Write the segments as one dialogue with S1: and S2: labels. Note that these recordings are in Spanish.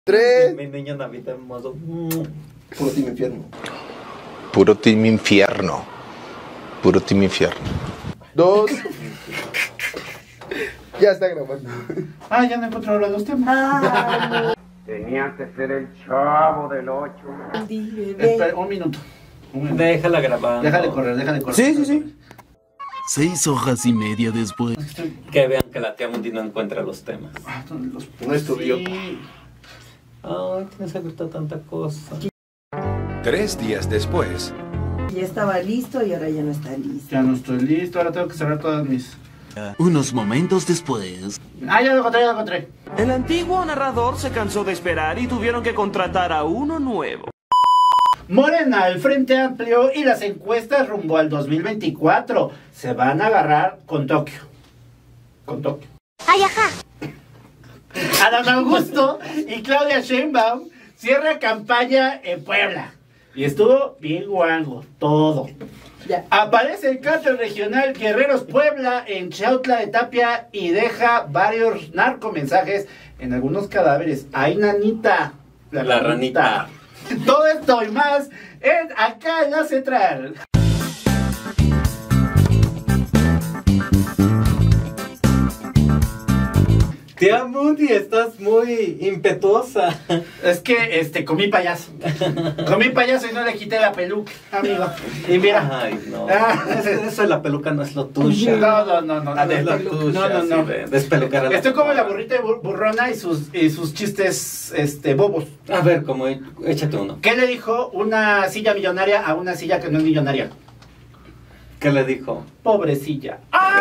S1: 3.
S2: Mi niño Navidad hermoso.
S1: Puro team infierno.
S3: Puro team infierno. Puro team infierno.
S1: 2. Ya está grabando.
S4: Ah, ya no encontré ahora los temas.
S5: Tenía que ser el Chavo del 8.
S4: Espera, un minuto.
S2: Déjala grabar.
S4: Déjale correr.
S1: Sí.
S6: 6 hojas y media después.
S2: Que vean que la tía Mundi no encuentra los temas.
S4: Ah, ¿dónde los puse?
S1: No estudió.
S2: Ay, tienes abierta tanta cosa.
S7: 3 días después.
S8: Ya estaba listo y ahora ya no está listo.
S4: Ya no estoy listo, ahora tengo que cerrar todas mis...
S6: Unos momentos después.
S4: Ah, ya lo encontré.
S9: El antiguo narrador se cansó de esperar y tuvieron que contratar a uno nuevo.
S4: Morena, el Frente Amplio y las encuestas rumbo al 2024 se van a agarrar con Tokio.
S10: ¡Ay, ajá!
S4: Adán Augusto y Claudia Sheinbaum cierra campaña en Puebla. Y estuvo bien guango, todo.
S8: Ya.
S4: Aparece el cártel regional Guerreros Puebla en Chautla de Tapia y deja varios narcomensajes en algunos cadáveres. ¡Ay, nanita!
S2: La ranita.
S4: Todo esto y más acá en la central.
S2: Tía Mundi, estás muy impetuosa.
S4: Es que comí payaso. Comí payaso y no le quité la peluca, amigo. Y mira.
S2: Ay, no.
S4: Ah.
S2: Eso de la peluca no es lo tuyo.
S4: No.
S2: Ah, no es lo tuyo.
S4: No.
S2: Despelucar a la
S4: Estoy como la burrita burrona y sus chistes bobos.
S2: A ver, como échate uno.
S4: ¿Qué le dijo una silla millonaria a una silla que no es millonaria?
S2: ¿Qué le dijo?
S4: Pobrecilla.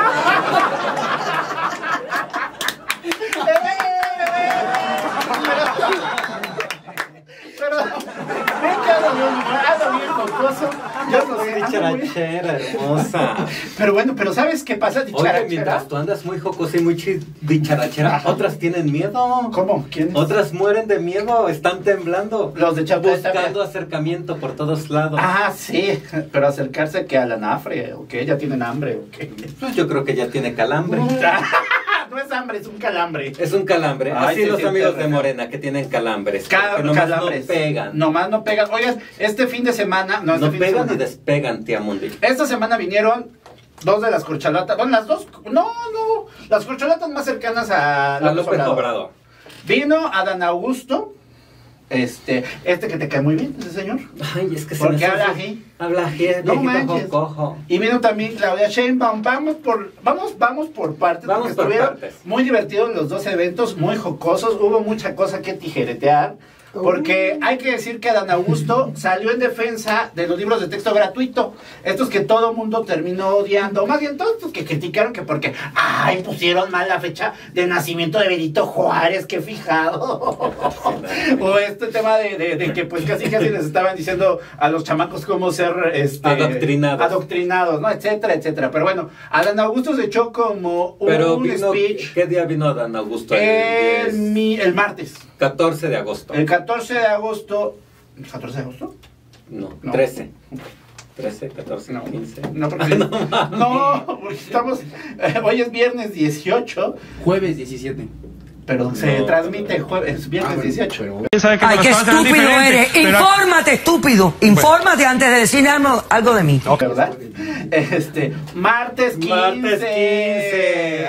S4: Pero ven que ando bien jocoso. Yo no sé.
S2: Dicharachera, hermosa.
S4: Pero bueno, ¿sabes qué pasa?
S2: Oye,
S4: Dicharachera.
S2: mientras tú andas muy jocosa y muy dicharachera, otras tienen miedo.
S4: ¿Cómo? ¿Quién?
S2: Otras mueren de miedo, están temblando.
S4: Los de Chautla de Tapia.
S2: Buscando acercamiento por todos lados.
S4: Ah, sí, pero acercarse que a la nafre, o que ya tienen hambre, o que...
S2: Pues yo creo que ya tiene calambre.
S4: No es hambre, es un calambre.
S2: Es un calambre.
S4: Ay,
S2: Así
S4: se
S2: los
S4: siente
S2: amigos de
S4: raro.
S2: Morena que tienen calambres. Que nomás
S4: Calambres.
S2: no pegan.
S4: Nomás no pegan. Oigan, este fin de semana...
S2: No
S4: este fin de
S2: pegan ni
S4: semana.
S2: despegan, tía Mundi.
S4: Esta semana vinieron 2 de las corcholatas. Bueno, las 2... No. Las corcholatas más cercanas a
S2: López Obrador.
S4: Vino Adán Augusto. Este que te cae muy bien, ese señor.
S2: Ay, es que se
S4: Porque
S2: me
S4: habla
S2: hace-
S4: así.
S2: Habla así,
S4: No
S2: viejito
S4: manches.
S2: cojo.
S4: Y vino también Claudia Sheinbaum. Vamos por partes.
S2: Vamos
S4: porque
S2: por
S4: estuvieron
S2: partes.
S4: muy divertidos los 2 eventos, muy jocosos. Hubo mucha cosa que tijeretear. Porque hay que decir que Adán Augusto salió en defensa de los libros de texto gratuito. Estos que todo mundo terminó odiando. Más bien todos estos que criticaron que porque pusieron mal la fecha de nacimiento de Benito Juárez, que fijado. O este tema de que pues casi les estaban diciendo a los chamacos cómo ser adoctrinados, ¿no? Etcétera. Pero bueno, Adán Augusto se echó como un speech.
S2: ¿Qué día vino Adán Augusto?
S4: El martes.
S2: 14 de agosto.
S4: El 14 de agosto. ¿14 de agosto?
S2: No,
S4: No.
S2: 13. 13, 14,
S4: No.
S2: 15.
S4: No, porque, porque estamos. Hoy es viernes 18.
S1: Jueves 17.
S4: Pero se
S2: No.
S4: transmite viernes
S1: bueno,
S4: 18.
S11: ¡Ay, qué estúpido eres! ¡Infórmate, estúpido! Infórmate antes de decir algo de mí.
S4: ¿Verdad? Martes 15.
S2: Martes 15.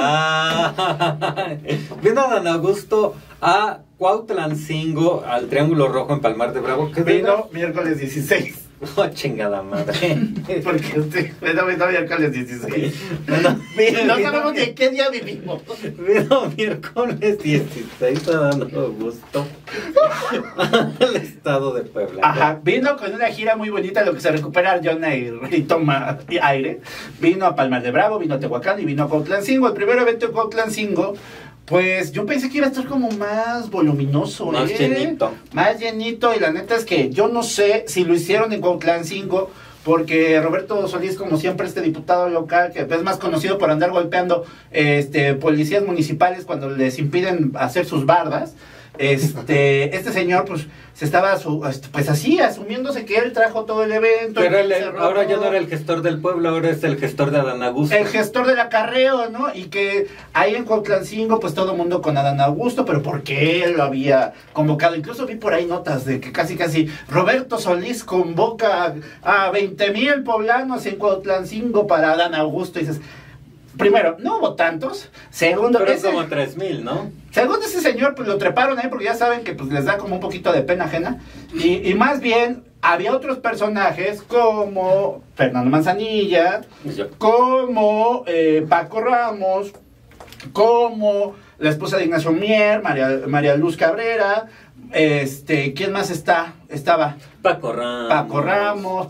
S2: Vino Adán Augusto a Cuautlancingo, al Triángulo Rojo en Palmar de Bravo. ¿Qué
S4: Vino miércoles 16.
S2: Oh, chingada madre.
S4: Porque usted vino miércoles 16. No sabemos ni en qué día vivimos.
S2: Vino miércoles 16 Adán Augusto al estado de Puebla.
S4: Ajá, vino con una gira muy bonita, lo que se recupera Jonah y toma aire. Vino a Palmar de Bravo, vino a Tehuacán y vino a Cuautlancingo. El primer evento en Cuautlancingo, pues yo pensé que iba a estar como más voluminoso,
S2: Más llenito.
S4: Más llenito, y la neta es que yo no sé si lo hicieron en Cuautlancingo, porque Roberto Solís, como siempre, este diputado local, que es más conocido por andar golpeando policías municipales cuando les impiden hacer sus bardas, este señor pues se estaba pues así asumiéndose que él trajo todo el evento.
S2: Pero ahora ya no era el gestor del pueblo, ahora es el gestor de Adán Augusto.
S4: El gestor del acarreo, ¿no? Y que ahí en Cuautlancingo pues todo el mundo con Adán Augusto, pero porque él lo había convocado. Incluso vi por ahí notas de que casi Roberto Solís convoca a 20,000 poblanos en Cuautlancingo para Adán Augusto. Y dices, primero, no hubo tantos. Segundo,
S2: pero como 3,000, ¿no?
S4: Segundo, ese señor, pues lo treparon ahí porque ya saben que pues les da como un poquito de pena ajena. Y más bien, había otros personajes como Fernando Manzanilla, como Paco Ramos, como la esposa de Ignacio Mier, María Luz Cabrera. ¿Quién más estaba?
S2: Paco Ramos.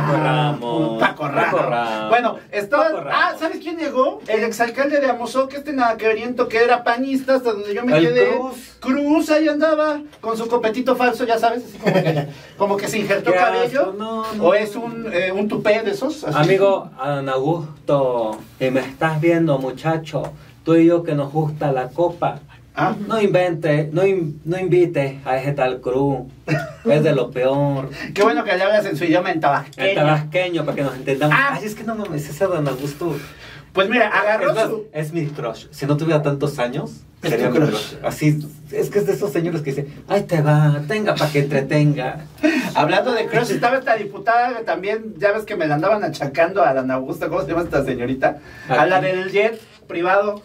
S4: Bueno, estaba. ¿Sabes quién llegó? El exalcalde de Amozoc, nadaqueriento que era panista, hasta donde yo me quedé. Cruz, ahí andaba, con su copetito falso, ya sabes, así como que se injertó cabello. O es un tupé de esos. Así.
S2: Amigo Adán Augusto, que me estás viendo, muchacho, tú y yo que nos gusta la copa. No inventes, no invites a ese tal Cruz. Es de lo peor.
S4: Qué bueno que le hablas en su idioma en tabasqueño.
S2: En tabasqueño, para que nos entendamos. Ay, es que no mames, ese Adán Augusto.
S4: Pues mira, agarró
S2: es mi crush. Si no tuviera tantos años, sería mi crush. Así, es que es de esos señores que dicen, ay, te va, tenga para que entretenga.
S4: Hablando de crush, estaba esta diputada que también, ya ves que me la andaban achacando a Adán Augusto. ¿Cómo se llama esta señorita? A la del jet privado.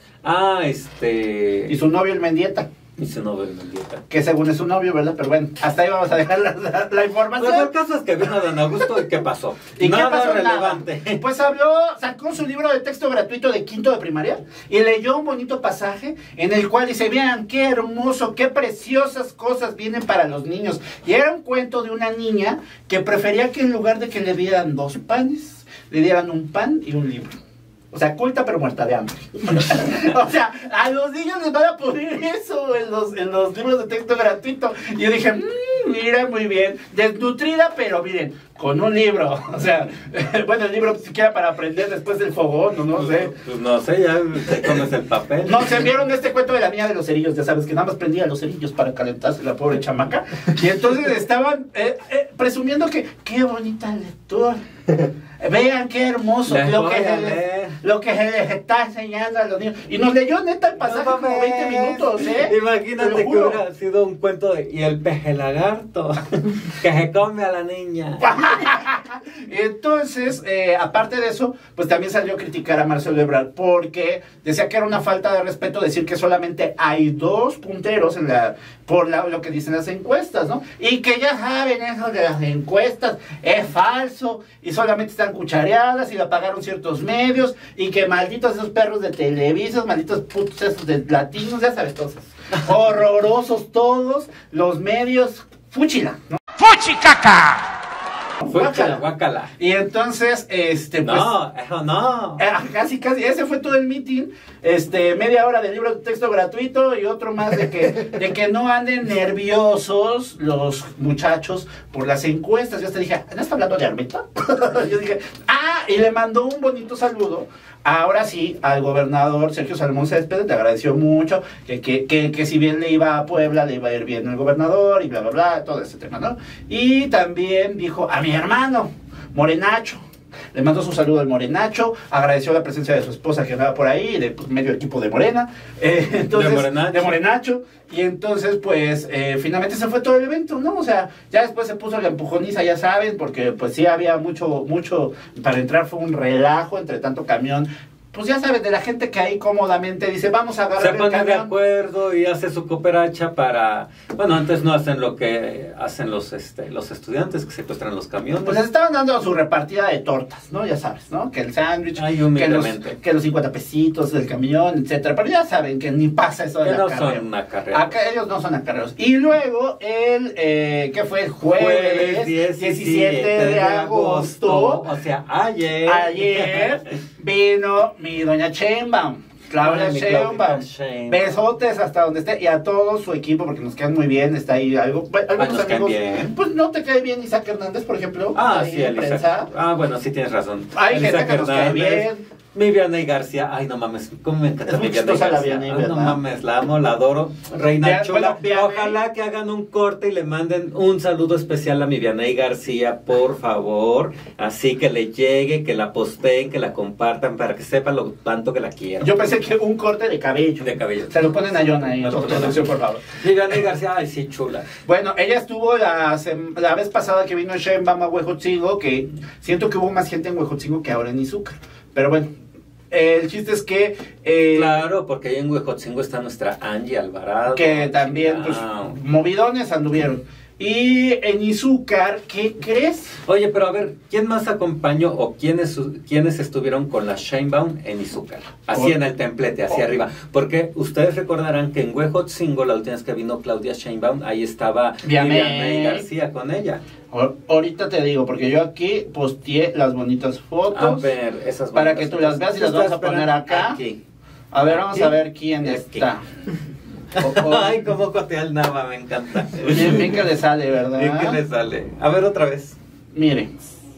S4: Y su novio el Mendieta. Que según es su novio, ¿verdad? Pero bueno, hasta ahí vamos a dejar la información.
S2: Pues el caso es que vino Adán Augusto y ¿qué pasó?
S4: ¿Y
S2: nada
S4: qué pasó?
S2: relevante.
S4: Nada. Pues sacó su libro de texto gratuito de quinto de primaria y leyó un bonito pasaje en el cual dice, vean qué hermoso, qué preciosas cosas vienen para los niños. Y era un cuento de una niña que prefería que en lugar de que le dieran 2 panes, le dieran un pan y un libro. O sea, culta pero muerta de hambre. O sea, a los niños les van a poner eso en los libros de texto gratuito. Y yo dije, mira, muy bien. Desnutrida, pero miren, con un libro. O sea, bueno, el libro siquiera para aprender después del fogón, no sé.
S2: Pues no sé, ya te comes el papel.
S4: No, se vieron este cuento de la niña de los cerillos, ya sabes, que nada más prendía los cerillos para calentarse la pobre chamaca. Y entonces estaban presumiendo que, qué bonita lectura. Vean qué hermoso lo que se les está enseñando a los niños. Y nos leyó neta el pasaje como 20 minutos,
S2: Imagínate que hubiera sido un cuento de y el peje lagarto que se come a la niña.
S4: Entonces, aparte de eso, pues también salió a criticar a Marcelo Ebrard porque decía que era una falta de respeto decir que solamente hay 2 punteros por lo que dicen las encuestas, ¿no? Y que ya saben eso de las encuestas es falso y solamente están cuchareadas y la pagaron ciertos medios y que malditos esos perros de Televisa, malditos putos esos de latinos, ya sabes, todos horrorosos todos los medios, fúchila, ¿no?
S11: ¡Fuchicaca!
S2: Guácala.
S4: Y entonces, pues...
S2: No, eso no.
S4: Casi, ese fue todo el meeting. Media hora de libro de texto gratuito y otro más de que no anden nerviosos los muchachos por las encuestas. Yo hasta dije, ¿no está hablando de Armenta? Yo dije, y le mandó un bonito saludo. Ahora sí, al gobernador Sergio Salomón Céspedes, le agradeció mucho que si bien le iba a Puebla, le iba a ir bien el gobernador y bla, bla, bla, todo ese tema, ¿no? Y también dijo a mi hermano, Morenacho, le mandó su saludo al Morenacho, agradeció la presencia de su esposa que andaba por ahí, de medio equipo de Morena, entonces, de Morenacho, y entonces pues finalmente se fue todo el evento, ¿no? O sea, ya después se puso la empujoniza, ya saben, porque pues sí había mucho, para entrar fue un relajo entre tanto camión. Pues ya sabes, de la gente que ahí cómodamente dice, vamos a agarrar
S2: el camión. Se pone de acuerdo y hace su cooperacha para... Bueno, antes no hacen lo que hacen los estudiantes que secuestran los camiones.
S4: Pues les estaban dando su repartida de tortas, ¿no? Ya sabes, ¿no? Que el sándwich, que los 50 pesitos del camión, etcétera. Pero ya saben que ni pasa eso de la carrera.
S2: No son acarreados.
S4: Acá ellos no son acarreados. Y luego ¿qué fue? El jueves 17 de agosto.
S2: O sea, ayer
S4: vino mi doña Sheinbaum, Claudia Sheinbaum. Besotes hasta donde esté y a todo su equipo porque nos quedan muy bien. Está ahí algunos amigos. Pues no te cae bien Isaac Hernández, por ejemplo.
S2: Sí, Elisa. Bueno, sí tienes razón.
S4: Hay gente que nos cae bien.
S2: Mi Vianey García, ay no mames, cómo me encanta
S4: Es
S2: mi
S4: muy
S2: Vianey
S4: chistosa la
S2: García.
S4: Vianey,
S2: Ay, no
S4: ¿verdad?
S2: mames, la amo, la adoro. Reina
S4: Bueno,
S2: chula.
S4: Vianey.
S2: Ojalá que hagan un corte y le manden un saludo especial a mi Vianey García, por favor. Así que le llegue, que la posteen, que la compartan para que sepan lo tanto que la quiero.
S4: Yo pensé que un corte de cabello.
S2: De cabello.
S4: Se lo ponen a Jonah ahí,
S2: Me lo ponen a-
S4: producción, por favor.
S2: Mi Vianey García, ay sí, chula.
S4: Bueno, ella estuvo la vez pasada que vino Sheinbaum a Huejotzingo, que siento que hubo más gente en Huejotzingo que ahora en Izúcar. Pero bueno, el chiste es que...
S2: Claro, porque ahí en Huejotzingo está nuestra Angie Alvarado.
S4: que también, pues,
S2: Chingao.
S4: movidones anduvieron. Y en Izúcar, ¿qué crees?
S2: Oye, pero a ver, ¿quién más acompañó o quiénes estuvieron con la Sheinbaum en Izúcar? Así en el templete, hacia arriba. Porque ustedes recordarán que en Huejotzingo, la última vez que vino Claudia Sheinbaum, ahí estaba Vianey García con ella.
S4: Ahorita te digo, porque yo aquí posteé las bonitas fotos.
S2: A ver, esas
S4: para
S2: bonitas
S4: que tú las
S2: fotos.
S4: veas y las vamos a poner acá.
S2: Aquí.
S4: A ver, vamos
S2: Aquí.
S4: a ver quién
S2: Y aquí.
S4: está.
S2: Ay, cómo cotea el Nava, me encanta.
S4: Bien que le sale, ¿verdad?
S2: Bien que le sale. A ver, otra vez.
S4: Mire.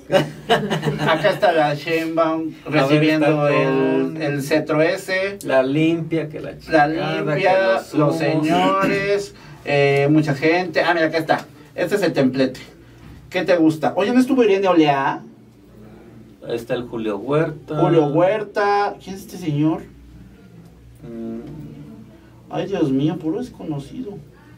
S4: Acá está la Sheinbaum recibiendo
S2: está con-
S4: el cetro ese.
S2: La limpia, que la
S4: La
S2: chingada,
S4: limpia,
S2: que
S4: los
S2: humos.
S4: señores, mucha gente. Ah, mira, acá está. Este es el templete. ¿Qué te gusta? Oye, ¿no estuvo Irene Olea?
S2: Ahí está el Julio Huerta.
S4: Julio Huerta. ¿Quién es este señor?
S2: Mm,
S4: Ay, Dios mío, puro desconocido.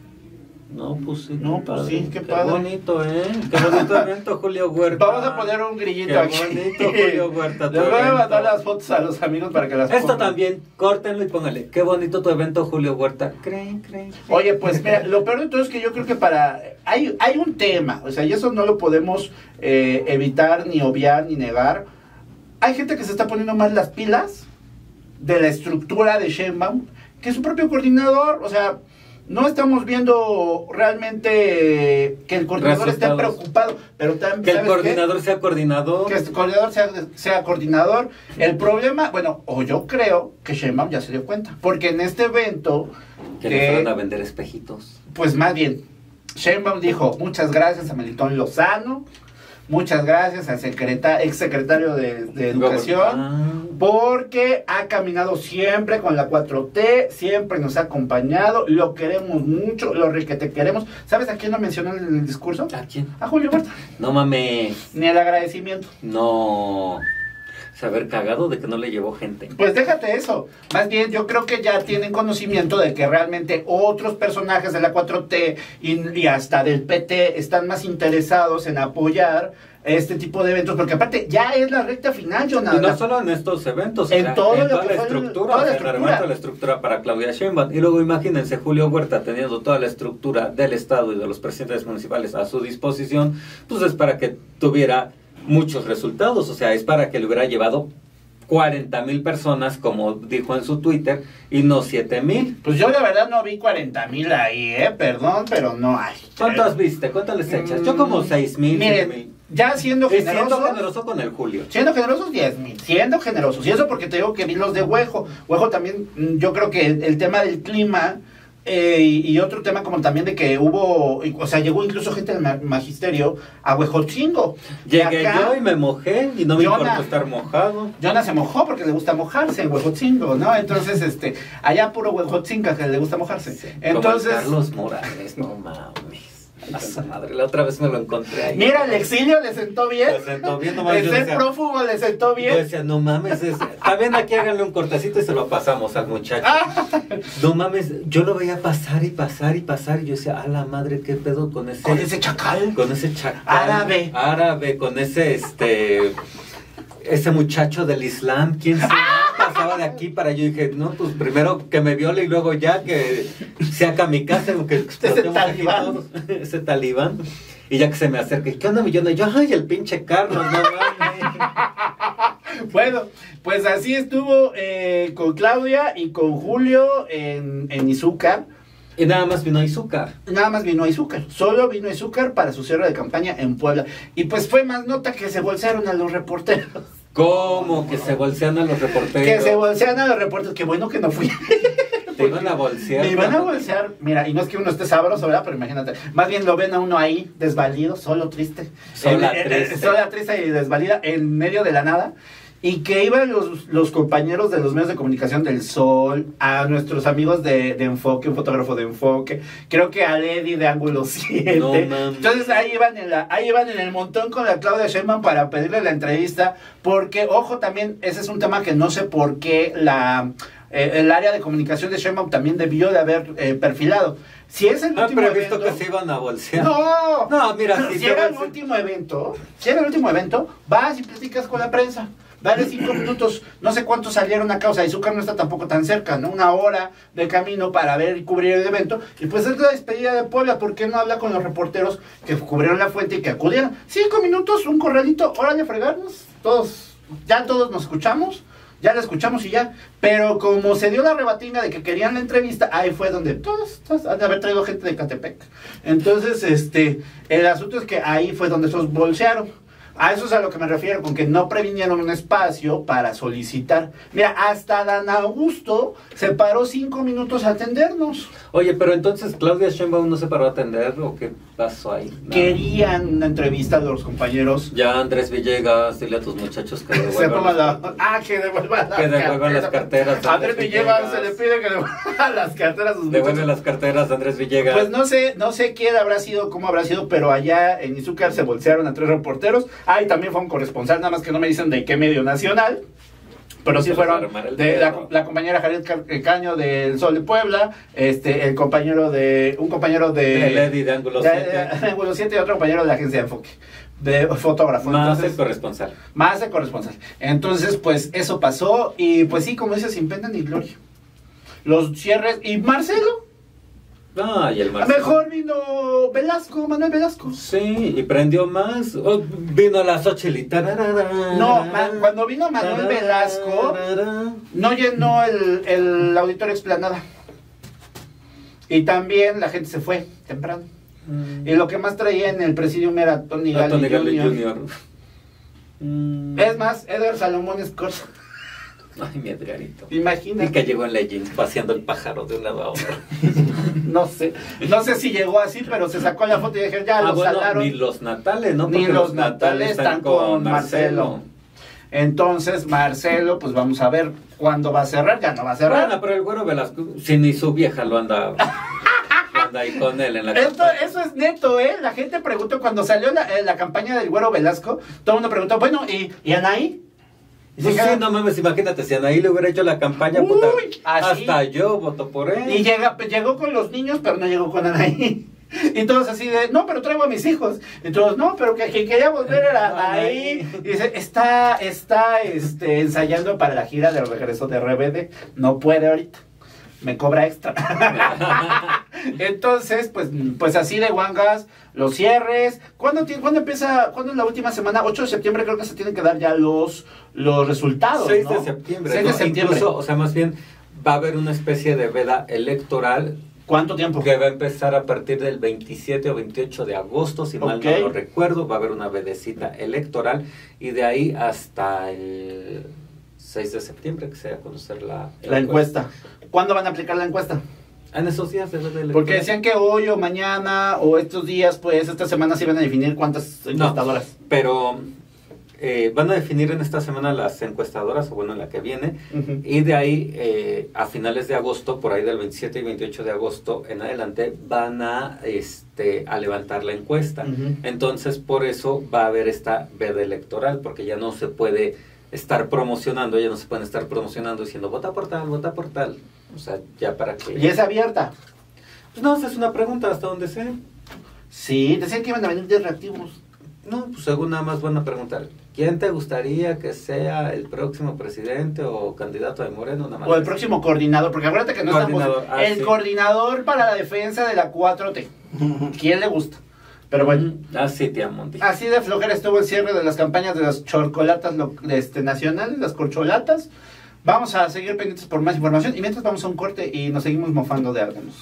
S2: No, pues sí.
S4: No,
S2: qué
S4: pues
S2: padre.
S4: sí, qué padre.
S2: bonito, ¿eh? Qué bonito evento, Julio Huerta.
S4: Vamos a poner un grillito
S2: Qué
S4: aquí.
S2: bonito, Julio Huerta. tu
S4: Les voy a
S2: evento.
S4: mandar las fotos a los amigos para que las
S2: Esto
S4: pongan.
S2: también, córtenlo y póngale. Qué bonito tu evento, Julio Huerta. Creen.
S4: Oye, pues mira, lo peor de todo es que yo creo que hay un tema, o sea, y eso no lo podemos evitar, ni obviar, ni negar. Hay gente que se está poniendo más las pilas de la estructura de Sheinbaum que su propio coordinador, o sea, no estamos viendo realmente que el coordinador esté
S2: Resultados.
S4: preocupado, pero también
S2: Que el
S4: ¿sabes qué?
S2: coordinador sea coordinador.
S4: Que el coordinador sea coordinador. El problema, bueno, o yo creo que Sheinbaum ya se dio cuenta, porque en este evento
S2: Que le fueron a vender espejitos.
S4: pues más bien, Sheinbaum dijo, muchas gracias a Melitón Lozano, muchas gracias al exsecretario de Educación, porque ha caminado siempre con la 4T, siempre nos ha acompañado, lo queremos mucho, lo requete queremos. ¿Sabes a quién lo mencionó en el discurso?
S2: ¿A quién?
S4: A Julio Huerta.
S2: No mames.
S4: Ni el agradecimiento.
S2: No. Saber cagado de que no le llevó gente.
S4: Pues déjate eso. Más bien, yo creo que ya tienen conocimiento de que realmente otros personajes de la 4T y hasta del PT están más interesados en apoyar este tipo de eventos, porque aparte ya es la recta final,
S2: Y
S4: Jonathan.
S2: no solo en estos eventos,
S4: En todo lo
S2: toda
S4: que
S2: la
S4: fue
S2: estructura,
S4: toda la
S2: o sea, el
S4: estructura.
S2: armamento de la estructura para Claudia Sheinbaum. Y luego imagínense Julio Huerta teniendo toda la estructura del Estado y de los presidentes municipales a su disposición, pues es para que tuviera muchos resultados, o sea, es para que le hubiera llevado 40,000 personas, como dijo en su Twitter, y no 7,000.
S4: Pues yo la verdad no vi 40,000 ahí, perdón, pero no hay.
S2: ¿Cuántas viste? ¿Cuántas les echas? Yo como 6,000,
S4: Miren,
S2: 7,000.
S4: ya siendo
S2: Siendo
S4: generosos,
S2: generoso con el Julio.
S4: siendo generosos 10,000, siendo generosos. Y eso porque te digo que vi los de Huejo. Huejo también, yo creo que el tema del clima y otro tema como también de que hubo, o sea, llegó incluso gente del magisterio a Huejotzingo.
S2: Llegué
S4: acá,
S2: yo y me mojé y no me
S4: Jonah-
S2: importa estar mojado.
S4: Jonah se mojó porque le gusta mojarse en Huejotzingo, ¿no? Entonces, allá puro Huejotzinga que le gusta mojarse. Entonces,
S2: Como el Carlos Morales, no mames. A esa madre, la otra vez me lo encontré ahí.
S4: mira, el exilio le sentó bien.
S2: Le sentó bien, nomás
S4: El
S2: yo
S4: ser
S2: decía-
S4: prófugo le sentó bien.
S2: Yo decía, no mames, también aquí háganle un cortecito y se lo pasamos al muchacho. No mames, yo lo veía pasar y pasar y pasar y yo decía, a la madre, qué pedo con ese...
S4: Con ese chacal.
S2: Con ese chacal.
S4: Árabe,
S2: con ese, ese muchacho del Islam, ¿quién se pasaba de aquí para yo? Dije, no, pues primero que me viole y luego ya que sea kamikaze, que explotemos aquí
S4: talibán.
S2: todos. Ese talibán. Y ya que se me acerca, ¿y qué onda, millón? Y yo, ay, el pinche Carlos, no mames.
S4: Bueno, pues así estuvo con Claudia y con Julio en Izúcar.
S2: Y nada más vino a Izúcar.
S4: Nada más vino a Izúcar. Solo vino a Izúcar para su cierre de campaña en Puebla. Y pues fue más nota que se bolsearon a los reporteros.
S2: ¿Cómo que se bolsean a los reporteros?
S4: Que se bolsean a los reporteros. Qué bueno que no fui.
S2: Te iban a bolsear.
S4: Me iban a bolsear. Mira, y no es que uno esté sabroso, ¿verdad? Pero imagínate. Más bien lo ven a uno ahí, desvalido, solo triste.
S2: Sola, triste.
S4: Sola, triste y desvalida, en medio de la nada. y que iban los compañeros de los medios de comunicación del Sol, a nuestros amigos de Enfoque, un fotógrafo de Enfoque, creo que a Lady de Ángulo 7.
S2: No,
S4: entonces ahí iban en el montón con la Claudia Sheinbaum para pedirle la entrevista, porque, ojo, también, ese es un tema que no sé por qué el área de comunicación de Sheinbaum también debió de haber perfilado. Si es el último
S2: pero he visto
S4: evento,
S2: que se iban a bolsear.
S4: No,
S2: mira,
S4: si era el último evento, vas y platicas con la prensa. Dale 5 minutos, no sé cuántos salieron a causa. Izúcar no está tampoco tan cerca, ¿no? 1 hora de camino para ver y cubrir el evento. Y pues es la despedida de Puebla. ¿Por qué no habla con los reporteros que cubrieron la fuente y que acudieron? 5 minutos, un corralito, órale, fregarnos. Todos nos escuchamos. Ya la escuchamos y ya. Pero como se dio la rebatinga de que querían la entrevista, ahí fue donde todos han de haber traído gente de Catepec. Entonces, el asunto es que ahí fue donde esos bolsearon. A eso es a lo que me refiero, con que no previnieron un espacio para solicitar. Mira, hasta Dan Augusto se paró 5 minutos a atendernos.
S2: Oye, pero entonces Claudia Sheinbaum no se paró a atender, ¿o qué pasó ahí? No.
S4: Querían una entrevista de los compañeros.
S2: Ya, Andrés Villegas, dile a tus muchachos que devuelvan
S4: que devuelvan
S2: las carteras.
S4: Andrés Villegas se le pide que devuelvan las carteras a sus
S2: Devuelve las carteras, Andrés Villegas.
S4: Pues no sé quién habrá sido, cómo habrá sido, pero allá en Izúcar se bolsearon a 3 reporteros. Y también fue un corresponsal, nada más que no me dicen de qué medio nacional. Pero sí fueron de la compañera Jared Caño del Sol de Puebla, un compañero de
S2: Lady de Ángulo 7.
S4: Ángulo 7 y otro compañero de la agencia de Enfoque, de fotógrafo.
S2: Más el corresponsal.
S4: Entonces, pues eso pasó y pues sí, como dices, sin pena ni gloria. Los cierres y Marcelo.
S2: Y el Marcelo.
S4: Mejor vino Manuel Velasco.
S2: Sí, y prendió más. Vino la Xochitl.
S4: No, cuando vino Manuel Velasco, no llenó el auditorio Explanada. Y también la gente se fue temprano. Y lo que más traía en el presidium era Tony Gali Jr. Es más, Edgar Salomón Escorza.
S2: Ay, mi Edgarito.
S4: Imagínate.
S2: Y que llegó en leggings paseando el pájaro de un lado a otro.
S4: No sé si llegó así, pero se sacó la foto y dije, ya lo salaron.
S2: Ni los natales, ¿no?
S4: Ni los natales están con Marcelo. Entonces, Marcelo, pues vamos a ver cuándo va a cerrar. Ya no va a cerrar.
S2: Bueno, pero el Güero Velasco, si ni su vieja lo anda ahí con él en la campaña.
S4: Eso es neto, ¿eh? La gente preguntó, cuando salió la campaña del Güero Velasco, todo el mundo preguntó, bueno, ¿y Anaí?
S2: Pues sí, no mames, imagínate, si Anaí le hubiera hecho la campaña, puta, hasta yo voto por él.
S4: Y llegó con los niños, pero no llegó con Anaí. Y todos así de, no, pero traigo a mis hijos. Y todos, no, pero que quería volver era Anaí. Y dice, está ensayando para la gira del regreso de RBD. No puede ahorita. Me cobra extra. Entonces, pues así de guangas, los cierres. ¿Cuándo empieza? ¿Cuándo es la última semana? 8 de septiembre creo que se tienen que dar ya los resultados.
S2: 6
S4: ¿no?
S2: de septiembre.
S4: 6 de septiembre.
S2: Incluso, o sea, más bien va a haber una especie de veda electoral.
S4: ¿Cuánto tiempo?
S2: Que va a empezar a partir del 27 o 28 de agosto, si mal no lo recuerdo. Va a haber una vedecita electoral y de ahí hasta el 6 de septiembre que se va a conocer la
S4: encuesta. ¿Cuándo van a aplicar la encuesta?
S2: En esos días de veda electoral.
S4: Porque decían que hoy o mañana o estos días, pues esta semana se iban a definir cuántas encuestadoras.
S2: No, pero van a definir en esta semana las encuestadoras, o bueno, la que viene, y de ahí a finales de agosto, por ahí del 27 y 28 de agosto en adelante, van a levantar la encuesta. Entonces, por eso va a haber esta veda electoral, porque ya no se puede estar promocionando, ya no se pueden estar promocionando diciendo vota por tal. O sea, ya para que...
S4: ¿Y es abierta?
S2: Pues no, esa es una pregunta, hasta donde sé.
S4: Sí, decían que iban a venir 10 reactivos.
S2: No, pues según nada más van a preguntar, ¿quién te gustaría que sea el próximo presidente o candidato de Moreno? Nada más
S4: o el próximo coordinador, porque acuérdate que no estamos... El
S2: sí.
S4: Coordinador para la defensa de la 4T. ¿Quién le gusta? Pero bueno.
S2: Así te amonti.
S4: Así de flojera estuvo el cierre de las campañas de las chocolatas nacionales, las corcholatas. Vamos a seguir pendientes por más información y mientras vamos a un corte y nos seguimos mofando de árganos.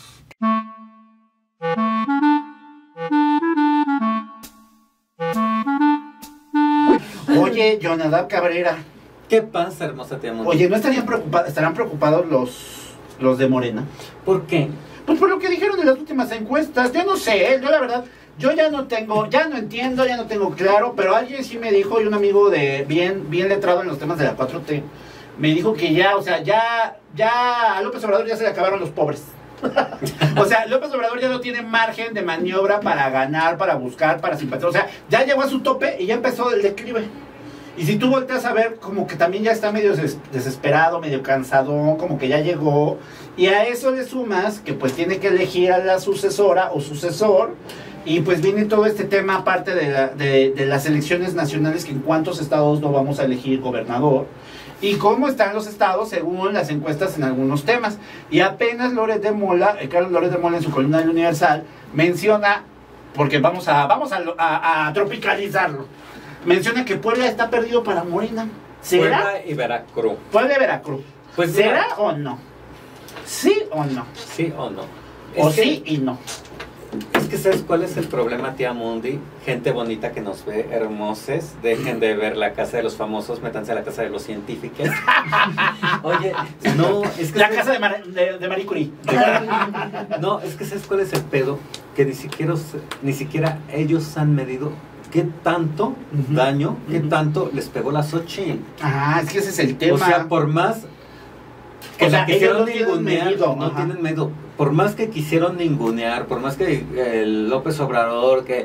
S4: Oye, Jonadab Cabrera.
S2: ¿Qué pasa, hermosa tía Monti?
S4: Oye, ¿no estarán preocupados los de Morena?
S2: ¿Por qué?
S4: Pues por lo que dijeron en las últimas encuestas. Yo no sé, yo la verdad yo ya no entiendo, ya no tengo claro, pero alguien sí me dijo, y un amigo de bien letrado en los temas de la 4T, me dijo que ya, o sea, ya a López Obrador ya se le acabaron los pobres. O sea, López Obrador ya no tiene margen de maniobra para ganar, para buscar, para simpatizar. O sea, ya llegó a su tope y ya empezó el declive. Y si tú volteas a ver, como que también ya está medio desesperado, medio cansadón, como que ya llegó. Y a eso le sumas que pues tiene que elegir a la sucesora o sucesor. Y pues viene todo este tema aparte de las elecciones nacionales, que en cuántos estados no vamos a elegir gobernador. Y cómo están los estados según las encuestas en algunos temas. Y apenas Carlos Loret de Mola en su columna del Universal menciona, porque vamos a tropicalizarlo, menciona que Puebla está perdido para Morena. ¿Será?
S2: Puebla y Veracruz.
S4: Puebla y Veracruz.
S2: Pues
S4: ¿será o no? ¿Sí o no?
S2: Sí o no.
S4: O sí y no.
S2: Es que ¿sabes cuál es el problema, tía Mundi? Gente bonita que nos ve, hermosas, dejen de ver la casa de los famosos, métanse a la casa de los científicos. Oye, no, es que...
S4: La casa de Marie Curie.
S2: No, es que ¿sabes cuál es el pedo? Que ni siquiera ellos han medido qué tanto daño, qué tanto les pegó la Xochitl.
S4: Ah, es que ese es el tema.
S2: O sea, por más que la quisieron ningunear, no tienen miedo. Por más que quisieron ningunear, por más que el López Obrador, que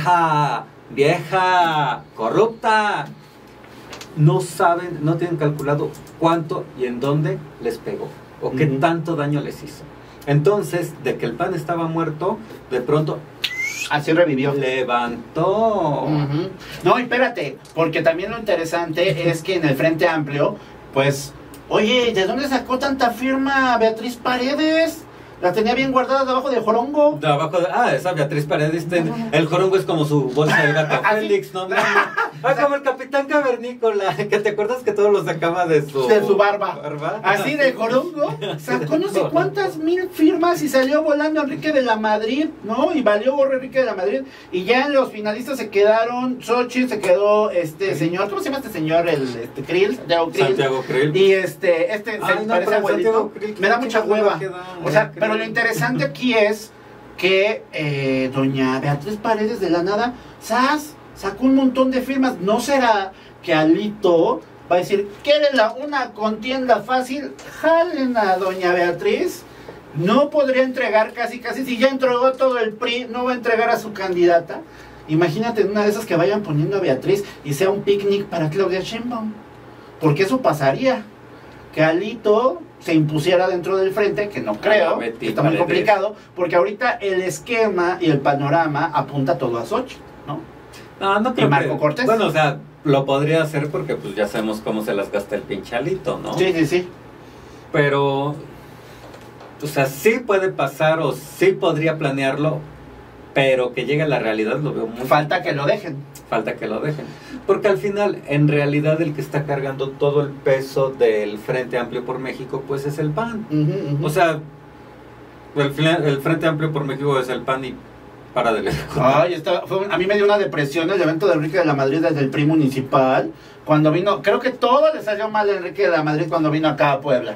S2: vieja, corrupta, no saben, no tienen calculado cuánto y en dónde les pegó, o qué tanto daño les hizo. Entonces, de que el PAN estaba muerto, de pronto...
S4: Así revivió.
S2: Levantó.
S4: No, espérate, porque también lo interesante es que en el Frente Amplio, pues, oye, ¿de dónde sacó tanta firma Beatriz Paredes? La tenía bien guardada debajo del jorongo.
S2: Esa Beatriz Paredes. El jorongo es como su bolsa de gato Félix, ¿no? Como el Capitán Cavernícola, que te acuerdas que todos lo sacaba de su
S4: barba. Así del jorongo. Sacó no sé cuántas mil firmas y salió volando Enrique de la Madrid, ¿no? Y valió gorro Enrique de la Madrid. Y ya en los finalistas se quedaron, Xochitl se quedó señor, ¿cómo se llama este señor? Santiago Krill. Y parece abuelito. Me da mucha hueva. O sea, pero lo interesante aquí es que doña Beatriz Paredes de la nada, sacó un montón de firmas. ¿No será que Alito va a decir, ¿quieren una contienda fácil? Jalen a doña Beatriz. No podría entregar casi, si ya entregó todo el PRI, no va a entregar a su candidata. Imagínate en una de esas que vayan poniendo a Beatriz y sea un picnic para Claudia Sheinbaum. Porque eso pasaría. Que Alito se impusiera dentro del frente, que no creo, que está muy complicado, porque ahorita el esquema y el panorama apunta todo a Xochitl, ¿no?
S2: No creo.
S4: Y Marco Cortés.
S2: Bueno, o sea, lo podría hacer porque pues ya sabemos cómo se las gasta el pinche Alito, ¿no?
S4: Sí.
S2: Pero, o sea, sí puede pasar o sí podría planearlo, pero que llegue a la realidad lo veo muy...
S4: Falta que lo dejen.
S2: Porque al final, en realidad, el que está cargando todo el peso del Frente Amplio por México, pues es el PAN. O sea, el Frente Amplio por México es el PAN y para de lejos.
S4: A mí me dio una depresión el evento de Enrique de la Madrid desde el PRI municipal. Cuando vino, creo que todo le salió mal a Enrique de la Madrid cuando vino acá a Puebla.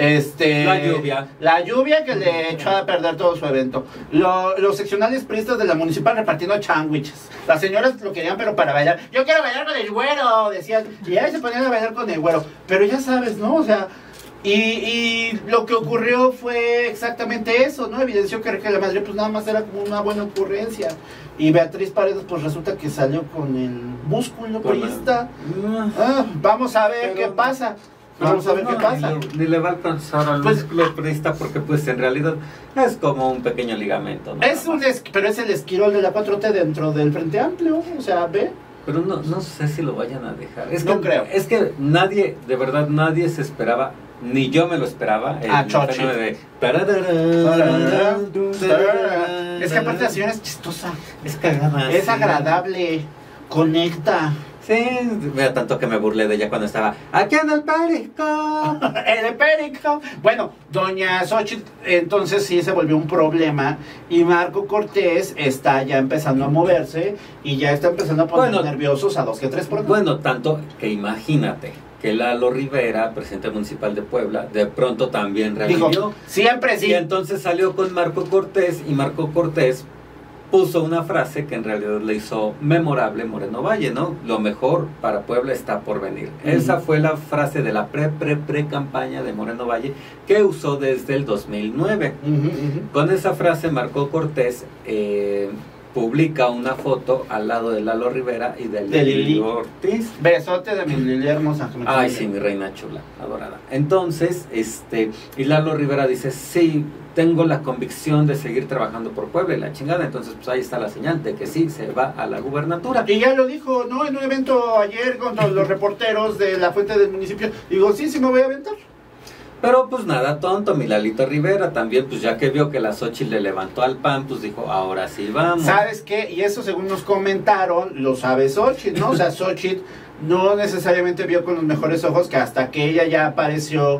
S4: La lluvia que le echó a perder todo su evento. Los seccionales priistas de la municipal repartiendo sándwiches. Las señoras lo querían, pero para bailar. Yo quiero bailar con el güero, decían. Y ahí se ponían a bailar con el güero. Pero ya sabes, ¿no? O sea, y lo que ocurrió fue exactamente eso, ¿no? Evidenció que Enrique de la Madrid pues nada más era como una buena ocurrencia. Y Beatriz Paredes pues resulta que salió con el músculo priista. Vamos a ver qué pasa.
S2: Ni le va a alcanzar al músculo priista porque pues en realidad es como un pequeño ligamento, ¿no?
S4: Pero es el esquirol de la 4T dentro del Frente Amplio, o sea, ve.
S2: Pero no sé si lo vayan a dejar.
S4: No creo.
S2: Es que nadie, de verdad, nadie se esperaba, ni yo me lo esperaba.
S4: Xochitl. Es que aparte la señora es chistosa.
S2: Es cagada.
S4: Es agradable. Conecta.
S2: Sí, mira, tanto que me burlé de ella cuando estaba aquí en el Perico.
S4: En el Perico. Bueno, doña Xochitl entonces sí se volvió un problema y Marco Cortés está ya empezando a moverse y ya está empezando a poner nerviosos a 2 que 3 por uno.
S2: Bueno, tanto que imagínate que Lalo Rivera, presidente municipal de Puebla, de pronto también revivió.
S4: Siempre sí.
S2: Y entonces salió con Marco Cortés y Marco Cortés puso una frase que en realidad le hizo memorable Moreno Valle, ¿no? Lo mejor para Puebla está por venir. Esa fue la frase de la pre-campaña de Moreno Valle que usó desde el 2009. Con esa frase Marco Cortés publica una foto al lado de Lalo Rivera y de Lili Ortiz.
S4: Besote de mi Lili hermosa.
S2: Ay, sí, mi reina chula, adorada. Entonces, y Lalo Rivera dice, sí, tengo la convicción de seguir trabajando por Puebla y la chingada. Entonces, pues ahí está la señal de que sí, se va a la gubernatura.
S4: Y ya lo dijo, ¿no? En un evento ayer con los reporteros de la fuente del municipio. Digo, sí, me voy a aventar.
S2: Pero pues nada tonto, mi Lalito Rivera también, pues ya que vio que la Xochitl le levantó al PAN, pues dijo, ahora sí vamos.
S4: ¿Sabes qué? Y eso según nos comentaron, lo sabe Xochitl, ¿no? O sea, Xochitl no necesariamente vio con los mejores ojos que hasta que ella ya apareció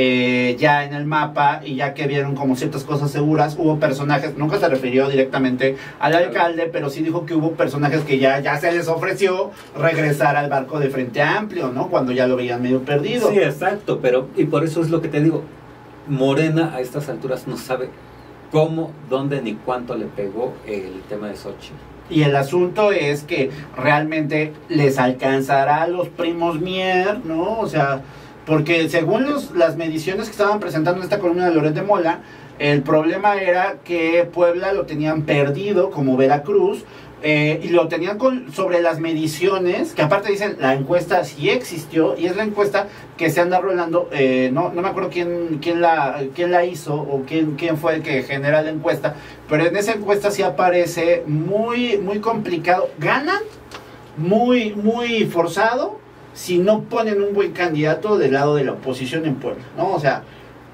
S4: ya en el mapa y ya que vieron como ciertas cosas seguras, hubo personajes, nunca se refirió directamente al alcalde, pero sí dijo que hubo personajes que ya se les ofreció regresar al barco de Frente Amplio, ¿no? Cuando ya lo veían medio perdido.
S2: Sí, exacto, pero y por eso es lo que te digo, Morena a estas alturas no sabe cómo, dónde ni cuánto le pegó el tema de Xochitl.
S4: Y el asunto es que realmente les alcanzará a los primos Mier, ¿no? O sea, porque según las mediciones que estaban presentando en esta columna de Loret de Mola, el problema era que Puebla lo tenían perdido como Veracruz, y lo tenían sobre las mediciones, que aparte dicen, la encuesta sí existió, y es la encuesta que se anda rolando, no me acuerdo quién la hizo, o quién fue el que genera la encuesta, pero en esa encuesta sí aparece muy, muy complicado, ganan muy, muy forzado, si no ponen un buen candidato del lado de la oposición en Puebla, ¿no? O sea,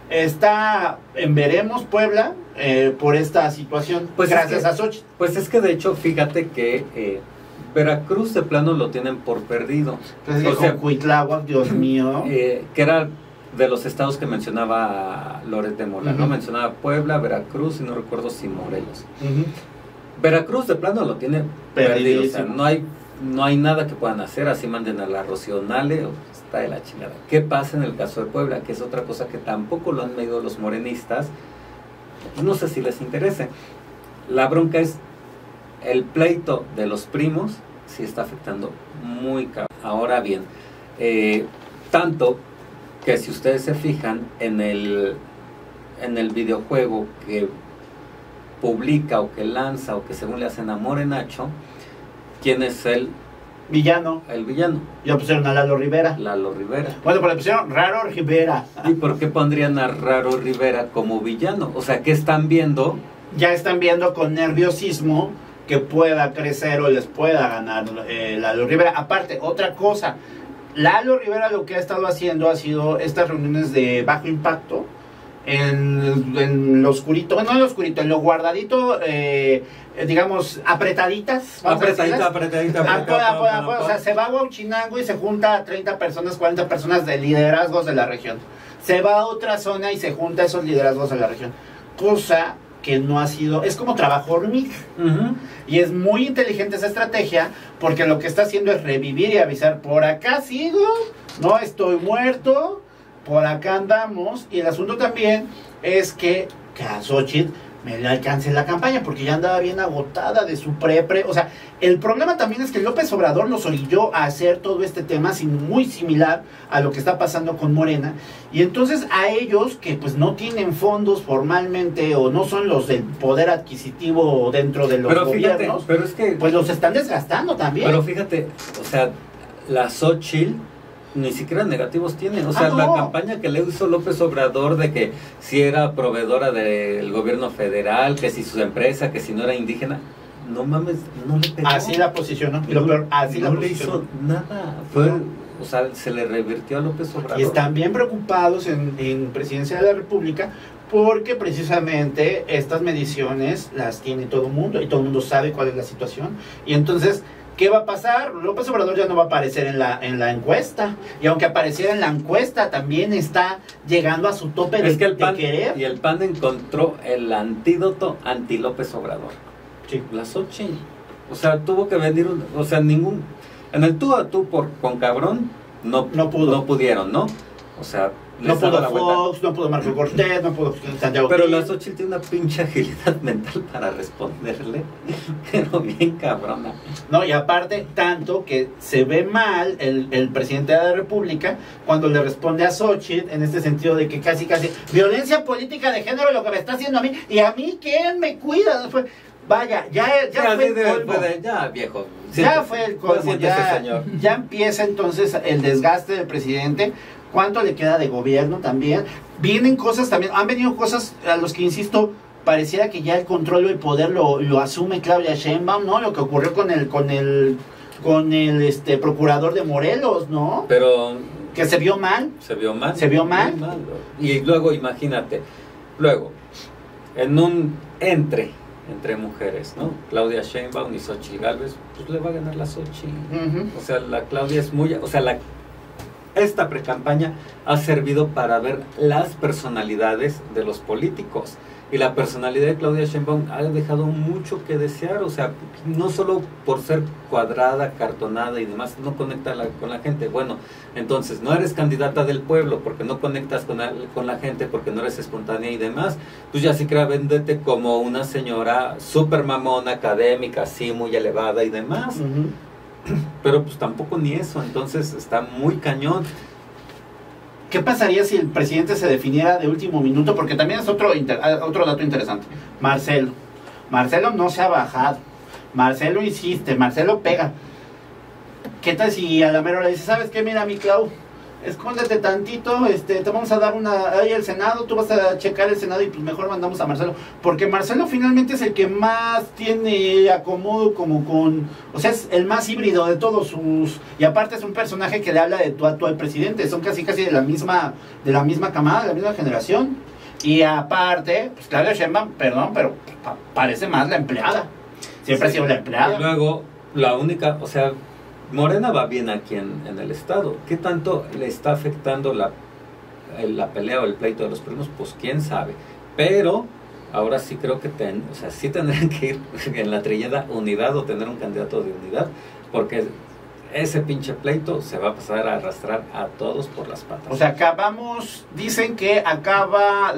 S4: está en veremos Puebla por esta situación, pues gracias a Xochitl.
S2: Pues es que de hecho, fíjate que Veracruz de plano lo tienen por perdido.
S4: Pues o sea, Cuitláhuac, Dios mío.
S2: Que era de los estados que mencionaba Loret de Mola, ¿no? Mencionaba Puebla, Veracruz y no recuerdo si Morelos. Veracruz de plano lo tiene perdido, o sea, no hay nada que puedan hacer, así manden a la Rocío Nale, está de la chingada. ¿Qué pasa en el caso de Puebla? Que es otra cosa que tampoco lo han medido los morenistas, no sé si les interese. La bronca es el pleito de los primos, sí está afectando muy cabrón. Ahora bien, tanto que si ustedes se fijan en el videojuego que publica o que lanza o que según le hacen a Morenacho, ¿quién es el
S4: villano?
S2: El villano.
S4: Ya pusieron a Lalo Rivera.
S2: Lalo Rivera.
S4: Bueno, pero le pusieron Raro Rivera.
S2: ¿Y por qué pondrían a Raro Rivera como villano? O sea, ¿qué están viendo?
S4: Ya están viendo con nerviosismo que pueda crecer o les pueda ganar Lalo Rivera. Aparte, otra cosa, Lalo Rivera lo que ha estado haciendo ha sido estas reuniones de bajo impacto en lo oscurito, bueno, no en lo oscurito, en lo guardadito, digamos, apretadita.
S2: O
S4: sea, se va a Huauchinango y se junta a 30 personas, 40 personas de liderazgos de la región. Se va a otra zona y se junta a esos liderazgos de la región. Cosa que no ha sido, es como trabajo hormiga. Y es muy inteligente esa estrategia, porque lo que está haciendo es revivir y avisar, por acá sigo, no estoy muerto, por acá andamos. Y el asunto también es que a Xochitl me le alcance la campaña, porque ya andaba bien agotada de su pre. O sea, el problema también es que López Obrador los orilló a hacer todo este tema muy similar a lo que está pasando con Morena, y entonces a ellos que pues no tienen fondos formalmente o no son los del poder adquisitivo dentro de los gobiernos,
S2: pero es que,
S4: pues los están desgastando también.
S2: Pero fíjate, o sea, la Xochitl ni siquiera negativos tiene, o sea,
S4: no.
S2: La campaña que le hizo López Obrador de que si era proveedora del gobierno federal, que si su empresa, que si no era indígena, no mames, no le pegó.
S4: Así la posicionó, y lo peor, así
S2: no
S4: la
S2: le
S4: posicionó.
S2: hizo nada, fue, o sea, se le revirtió a López Obrador.
S4: Y están bien preocupados en Presidencia de la República, porque precisamente estas mediciones las tiene todo el mundo, y todo el mundo sabe cuál es la situación, y entonces, ¿qué va a pasar? López Obrador ya no va a aparecer en la encuesta. Y aunque apareciera en la encuesta, también está llegando a su tope de querer.
S2: Y el PAN encontró el antídoto anti López Obrador.
S4: Sí.
S2: La Xochitl. O sea, tuvo que venir, o sea, en el tú a tú con cabrón no pudieron, ¿no? O sea,
S4: No pudo Fox, no pudo Marco Cortés, no pudo Santiago.
S2: Pero la Xochitl tiene una pinche agilidad mental para responderle, pero bien cabrona.
S4: No, y aparte, tanto que se ve mal el presidente de la República cuando le responde a Xochitl en este sentido de que casi, violencia política de género lo que me está haciendo a mí, y a mí, ¿quién me cuida? Después, vaya, ya fue el colmo.
S2: Ya, viejo.
S4: Ya fue el colmo, ya empieza entonces el desgaste del presidente. ¿Cuánto le queda de gobierno también? Vienen cosas también, han venido cosas a los que, insisto, pareciera que ya el control o el poder lo asume Claudia Sheinbaum, ¿no? Lo que ocurrió con el procurador de Morelos, ¿no?
S2: Pero
S4: que se vio mal.
S2: Y luego, imagínate, en un entre mujeres, ¿no? Claudia Sheinbaum y Xochitl Gálvez, pues le va a ganar la Xochitl. O sea, la Claudia es muy... O sea, esta precampaña ha servido para ver las personalidades de los políticos. Y la personalidad de Claudia Sheinbaum ha dejado mucho que desear. O sea, no solo por ser cuadrada, cartonada y demás, no conecta con la gente. Bueno, entonces no eres candidata del pueblo porque no conectas con la gente, porque no eres espontánea y demás. Pues ya sí que véndete como una señora súper mamona, académica, así muy elevada y demás. Pero pues tampoco ni eso, entonces está muy cañón.
S4: ¿Qué pasaría si el presidente se definiera de último minuto? Porque también es otro dato interesante. Marcelo no se ha bajado, Marcelo insiste, Marcelo pega. ¿Qué tal si a la mera hora dice, ¿sabes qué? Mira, mi Clau, escóndete tantito, te vamos a dar ahí el Senado, tú vas a checar el Senado y pues mejor mandamos a Marcelo, porque Marcelo finalmente es el que más tiene acomodo o sea, es el más híbrido de todos y aparte es un personaje que le habla de tú a tú al presidente, son casi de la misma camada, de la misma generación, y aparte, pues Claudia Sheinbaum, perdón, pero parece más la empleada, siempre ha sido la empleada.
S2: Y luego, la única, o sea, Morena va bien aquí en el estado. ¿Qué tanto le está afectando la pelea o el pleito de los primos? Pues quién sabe. Pero ahora sí creo que sí tendrían que ir en la trillada unidad o tener un candidato de unidad, porque ese pinche pleito se va a pasar a arrastrar a todos por las patas.
S4: O sea, dicen que acaba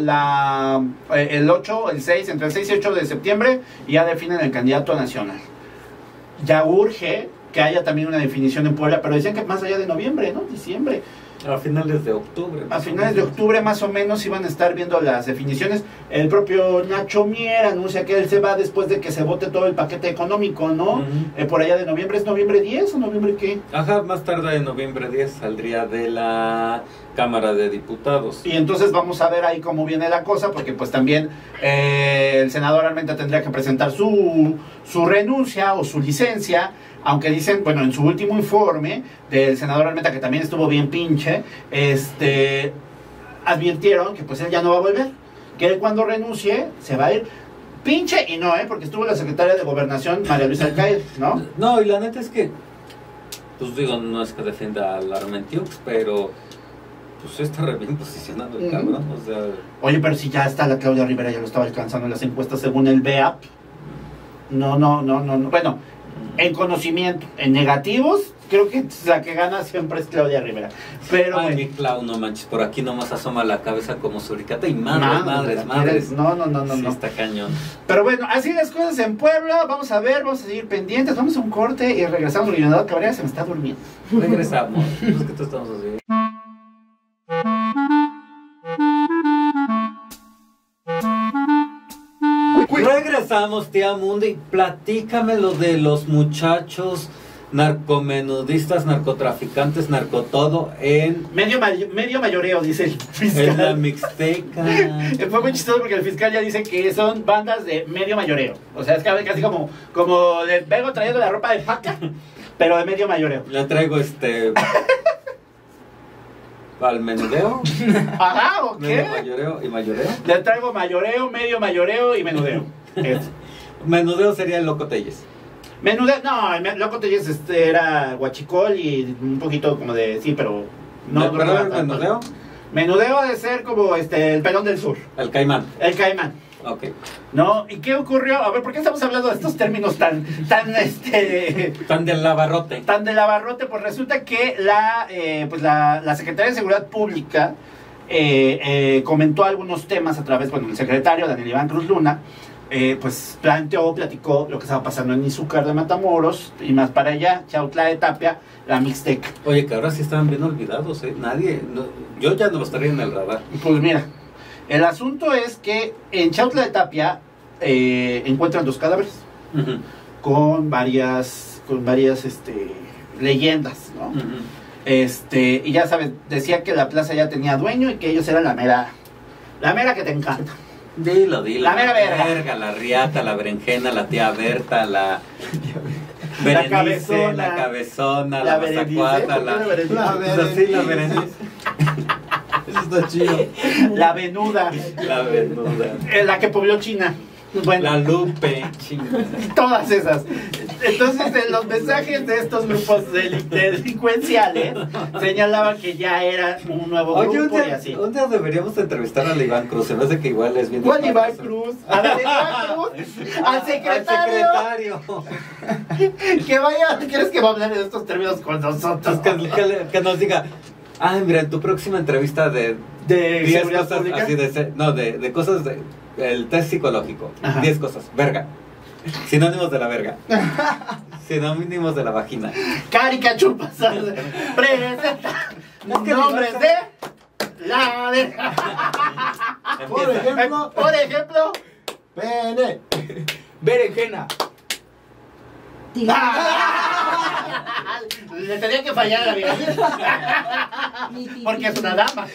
S4: el 8, el 6, entre el 6 y 8 de septiembre, y ya definen el candidato nacional. Ya urge que haya también una definición en Puebla, pero decían que más allá de noviembre, ¿no? Diciembre.
S2: A finales de octubre.
S4: A finales de octubre más o menos iban a estar viendo las definiciones. El propio Nacho Mier anuncia que él se va después de que se vote todo el paquete económico, ¿no? Por allá de noviembre, ¿es noviembre 10 o noviembre qué?
S2: Ajá, más tarde de noviembre 10 saldría de la Cámara de Diputados.
S4: Y entonces vamos a ver ahí cómo viene la cosa, porque pues también el senador Armenta tendría que presentar su renuncia o su licencia, aunque dicen, bueno, en su último informe del senador Armenta, que también estuvo bien pinche, advirtieron que pues él ya no va a volver, que él cuando renuncie se va a ir. Pinche y no, porque estuvo la secretaria de Gobernación, María Luisa Alcaide, ¿no?
S2: No, y la neta es que, pues digo, no es que defienda al Armentiux, pero pues está re bien posicionado el cabrón, o sea...
S4: Oye, pero si ya está la Claudia Rivera, ya lo estaba alcanzando en las encuestas según el BEAP. No. Bueno, en conocimiento, en negativos, creo que la que gana siempre es Claudia Rivera. Pero
S2: ay, mi Clau, no manches, por aquí nomás asoma la cabeza como suricata y madres.
S4: No.
S2: Sí, está cañón.
S4: Pero bueno, así las cosas en Puebla. Vamos a seguir pendientes. Vamos a un corte y regresamos. El Leonardo Cabrera se me está durmiendo.
S2: Regresamos. Es que tú estamos así. Regresamos, tía Mundi. Platícame lo de los muchachos narcomenudistas, narcotraficantes, narcotodo en...
S4: Medio mayoreo, dice el fiscal.
S2: En la Mixteca.
S4: Fue muy chistoso porque el fiscal ya dice que son bandas de medio mayoreo. O sea, es casi como vengo trayendo la ropa de paca, pero de medio mayoreo.
S2: Le traigo ¿al menudeo?
S4: Ajá, ¿o qué?
S2: ¿Medio mayoreo y mayoreo?
S4: Le traigo mayoreo, medio mayoreo y menudeo.
S2: Menudeo sería el Loco Telles.
S4: Menudeo, no, el Loco Telles era guachicol y un poquito como de... Sí, pero... No,
S2: ¿Pero el menudeo?
S4: Menudeo ha de ser como el Pelón del Sur.
S2: El Caimán.
S4: El Caimán.
S2: Ok.
S4: ¿No? ¿Y qué ocurrió? A ver, ¿por qué estamos hablando de estos términos tan
S2: del abarrote?
S4: Tan del abarrote, pues resulta que la Secretaría de Seguridad Pública comentó algunos temas a través, bueno, el secretario Daniel Iván Cruz Luna, pues platicó lo que estaba pasando en Izúcar de Matamoros y más para allá, Chautla de Tapia, la Mixteca.
S2: Oye, que ahora sí estaban bien olvidados, nadie, yo ya no los traía en el radar.
S4: Pues mira, el asunto es que en Chautla de Tapia encuentran 2 cadáveres con varias leyendas, ¿no? Y ya sabes, decía que la plaza ya tenía dueño y que ellos eran la mera que te encanta.
S2: Dilo.
S4: La mera verga.
S2: La riata, la berenjena, la tía Berta, la
S4: cabezona,
S2: la cabezona,
S4: la
S2: la mazacuata, la Berenice.
S1: Eso está chido.
S4: La venuda. La que pobló China. Bueno,
S2: la Lupe,
S4: todas esas. Entonces, en los mensajes de estos grupos delincuenciales señalaban que ya era un nuevo grupo y así.
S2: Un día deberíamos entrevistar al Iván Cruz. Se me hace que igual es bien.
S4: ¿Cuál Iván Cruz? A ver, Iván Cruz, al secretario. Que vaya, ¿quieres que va a hablar de estos términos con nosotros?
S2: Que nos diga. Mira, en tu próxima entrevista de 10 cosas pública? Así de cosas el test psicológico. 10 cosas. Verga. Sinónimos de la verga. Sinónimos de la vagina.
S4: Caricachupas. Presenta nombres de la verga. Por ejemplo,
S1: pene. Berenjena.
S4: Le tenía que fallar a la vida. Porque es una dama.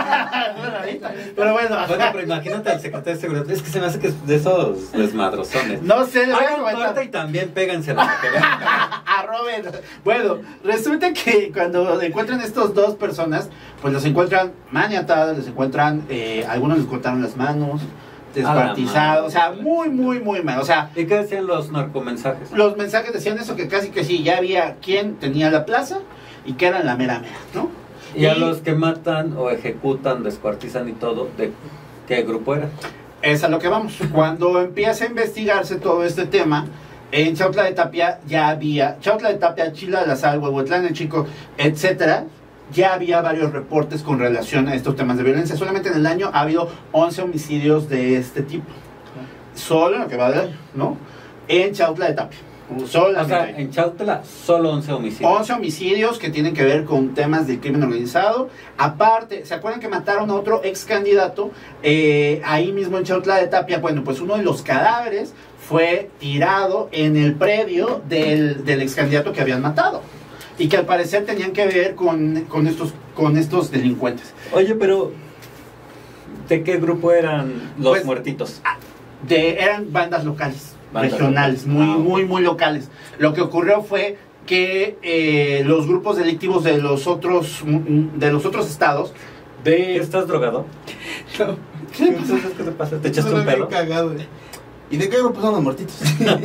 S4: Pero bueno,
S2: pero imagínate al secretario de seguridad. Es que se me hace que es de esos desmadrosones.
S4: No sé,
S2: y también péganse la que
S4: a Robert. Bueno, resulta que cuando encuentran estos 2 personas, pues los encuentran maniatados, les encuentran, algunos les cortaron las manos, descuartizados, o sea, muy mal, o sea.
S2: ¿Y qué decían los narcomensajes?
S4: Los mensajes decían eso, que casi que sí, ya había quien tenía la plaza y que eran la mera, ¿no?
S2: Y a los que matan o ejecutan, descuartizan y todo, ¿de qué grupo era?
S4: Es a lo que vamos. Cuando empieza a investigarse todo este tema, en Chautla de Tapia ya había, Chautla de Tapia, Chila de la Sal, Huehuetlán, el Chico, etcétera, ya había varios reportes con relación a estos temas de violencia. Solamente en el año ha habido 11 homicidios de este tipo. Solo en lo que va de año, ¿no? En Chautla de Tapia.
S2: O sea, en Chautla solo 11 homicidios.
S4: 11 homicidios que tienen que ver con temas de crimen organizado. Aparte, ¿se acuerdan que mataron a otro ex candidato? Ahí mismo en Chautla de Tapia. Bueno, pues uno de los cadáveres fue tirado en el predio del ex candidato que habían matado. Y que al parecer tenían que ver con estos delincuentes.
S2: Oye, pero ¿de qué grupo eran los muertitos?
S4: Eran bandas locales, regionales, muy locales. Lo que ocurrió fue que los grupos delictivos de los otros estados
S2: ¿Estás drogado?
S1: No.
S2: ¿Qué te pasa? ¿Te echaste un pelo?
S1: Cagado. ¿Y de qué grupo son los muertitos?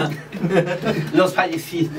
S4: Los fallecidos,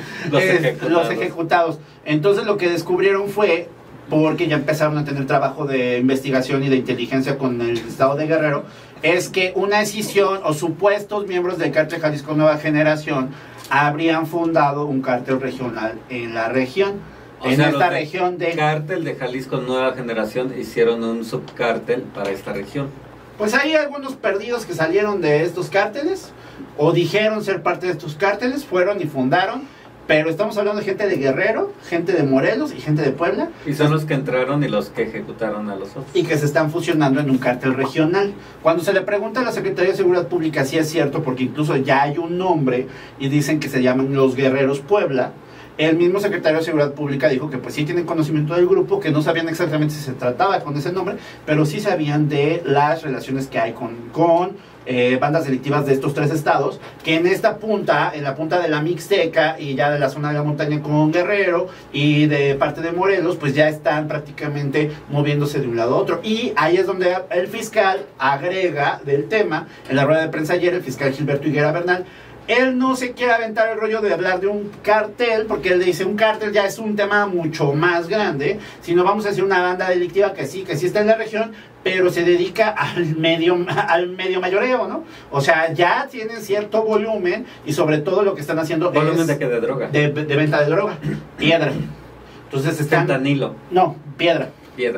S4: los ejecutados. Entonces lo que descubrieron fue, porque ya empezaron a tener trabajo de investigación y de inteligencia con el estado de Guerrero, es que una escisión o supuestos miembros del cártel Jalisco Nueva Generación habrían fundado un cártel regional en la región. En esta región de
S2: cártel de Jalisco Nueva Generación hicieron un subcártel para esta región.
S4: Pues hay algunos perdidos que salieron de estos cárteles o dijeron ser parte de estos cárteles, fueron y fundaron, pero estamos hablando de gente de Guerrero, gente de Morelos y gente de Puebla.
S2: Y son los que entraron y los que ejecutaron a los otros.
S4: Y que se están fusionando en un cártel regional. Cuando se le pregunta a la Secretaría de Seguridad Pública si es cierto, porque incluso ya hay un nombre y dicen que se llaman los Guerreros Puebla, el mismo secretario de Seguridad Pública dijo que pues sí tienen conocimiento del grupo, que no sabían exactamente si se trataba con ese nombre, pero sí sabían de las relaciones que hay con bandas delictivas de estos 3 estados, que en esta punta, en la punta de la Mixteca y ya de la zona de la montaña con Guerrero y de parte de Morelos, pues ya están prácticamente moviéndose de un lado a otro. Y ahí es donde el fiscal agrega del tema, en la rueda de prensa ayer, el fiscal Gilberto Higuera Bernal, él no se quiere aventar el rollo de hablar de un cartel, porque él dice un cartel ya es un tema mucho más grande, sino vamos a decir una banda delictiva que sí está en la región, pero se dedica al medio mayoreo, ¿no? O sea, ya tienen cierto volumen y sobre todo lo que están haciendo
S2: ¿Volumen de qué? ¿De droga?
S4: De venta de droga, piedra. Entonces están...
S2: Fentanilo.
S4: No, piedra.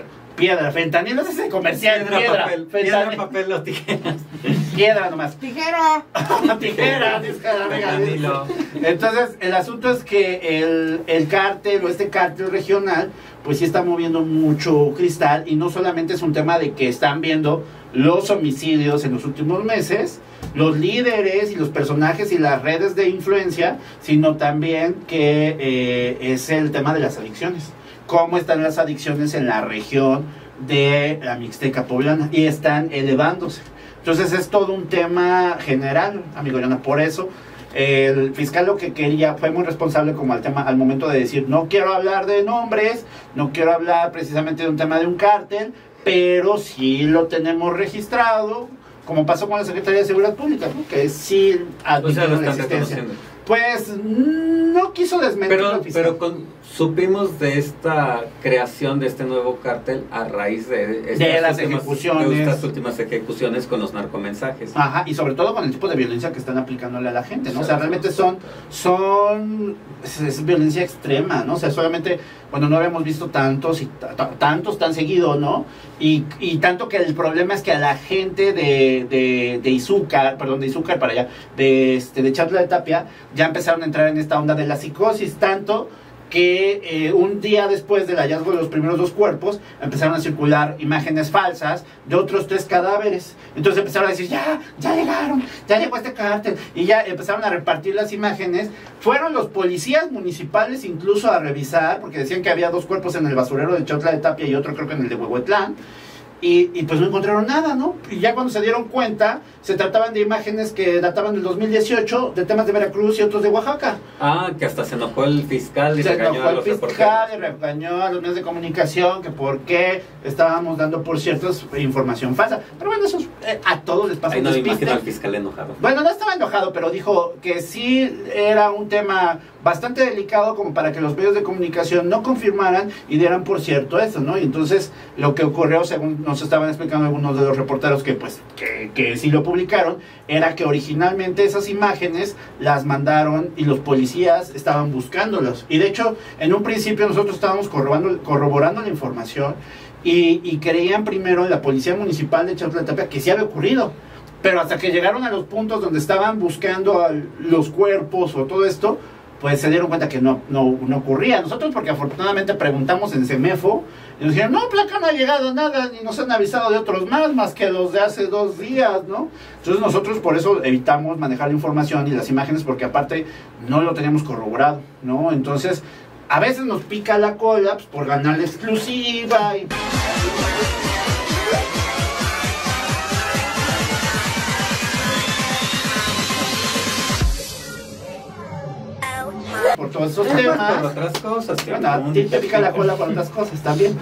S4: Piedra, fentanilo es ese comercial. Piedra,
S2: piedra, papel o tijeras.
S4: Piedra nomás.
S8: Tijera.
S4: Tijera,
S2: Fentanilo.
S4: Entonces, el asunto es que el cártel o este cártel regional, pues sí está moviendo mucho cristal, y no solamente es un tema de que están viendo los homicidios en los últimos meses, los líderes y los personajes y las redes de influencia, sino también que es el tema de las adicciones. Cómo están las adicciones en la región de la Mixteca poblana, y están elevándose. Entonces es todo un tema general, amigo Yana. Por eso el fiscal lo que quería fue muy responsable como al momento de decir: no quiero hablar de nombres, no quiero hablar precisamente de un tema de un cártel, pero sí lo tenemos registrado, como pasó con la Secretaría de Seguridad Pública, ¿no? Que sí admitió la existencia. Pues no quiso desmentir al fiscal.
S2: Pero supimos de esta creación de este nuevo cártel a raíz de
S4: las ejecuciones.
S2: De estas últimas ejecuciones con los narcomensajes.
S4: Ajá, y sobre todo con el tipo de violencia que están aplicándole a la gente, ¿no? O sea, realmente es violencia extrema, ¿no? O sea, solamente, bueno, no habíamos visto tantos tan seguido, ¿no? Y tanto que el problema es que a la gente de Izúcar para allá, de Chantla de Tapia, ya empezaron a entrar en esta onda de la psicosis, tanto que un día después del hallazgo de los primeros 2 cuerpos, empezaron a circular imágenes falsas de otros 3 cadáveres. Entonces empezaron a decir: ya llegaron, ya llegó este cártel, y ya empezaron a repartir las imágenes. Fueron los policías municipales incluso a revisar, porque decían que había 2 cuerpos en el basurero de Chotla de Tapia y otro creo que en el de Huehuetlán. Y pues no encontraron nada, ¿no? Y ya cuando se dieron cuenta, se trataban de imágenes que databan del 2018, de temas de Veracruz y otros de Oaxaca.
S2: Ah, que hasta se enojó el fiscal y
S4: se
S2: regañó
S4: enojó
S2: a los
S4: el fiscal y regañó a los medios de comunicación que por qué estábamos dando por ciertos información falsa. Pero bueno, eso a todos les pasa.
S2: Ahí no me imagino al fiscal enojado.
S4: Bueno, no estaba enojado, pero dijo que sí era un tema bastante delicado como para que los medios de comunicación no confirmaran y dieran por cierto eso, ¿no? Y entonces lo que ocurrió, según nos estaban explicando algunos de los reporteros que sí lo publicaron, era que originalmente esas imágenes las mandaron y los policías estaban buscándolos. Y de hecho, en un principio nosotros estábamos corroborando la información y creían primero en la Policía Municipal de Chantla de Tapia que sí había ocurrido. Pero hasta que llegaron a los puntos donde estaban buscando los cuerpos o todo esto, pues se dieron cuenta que no ocurría. Nosotros, porque afortunadamente preguntamos en CEMEFO, y nos dijeron: no, placa, no ha llegado nada, ni nos han avisado de otros más que los de hace 2 días, ¿no? Entonces nosotros por eso evitamos manejar la información y las imágenes, porque aparte no lo teníamos corroborado, ¿no? Entonces, a veces nos pica la cola, pues, por ganar la exclusiva y... por todos esos temas.
S2: Por otras cosas.
S4: Bueno, a ti te pica la cola por otras cosas también.